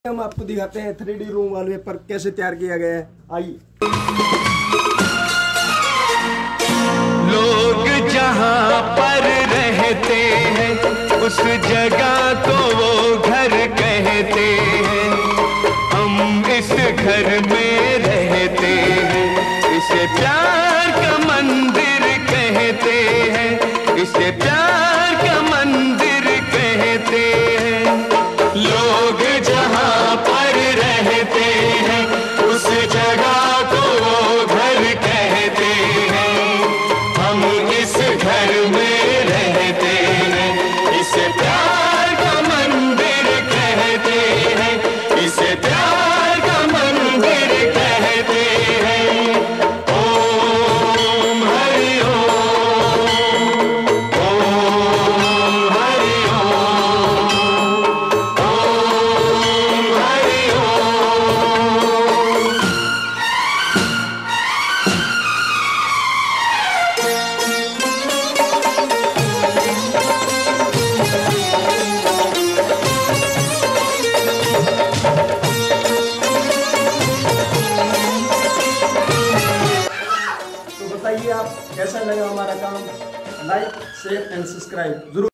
हम आपको दिखाते हैं 3D रूम वॉलपेपर कैसे तैयार किया गया है। आइए। लोग जहाँ पर रहते हैं उस जगह को वो घर कहते हैं। हम इस घर में रहते हैं, इसे प्यार का मंदिर कहते हैं, इसे प्यार का मंदिर कहते हैं। लोग जहाँ पर रहते हैं उस जगह को वो घर कहते हैं। हम इस घर में रहते हैं, इसे प्यार का मंदिर कहते हैं, इसे प्यार का मंदिर कहते हैं। ओम हरि ओम, ओम हरि ओम, ओम हरि ओम। तो बताइए आप कैसा लगा हमारा काम। लाइक शेयर एंड सब्सक्राइब जरूर।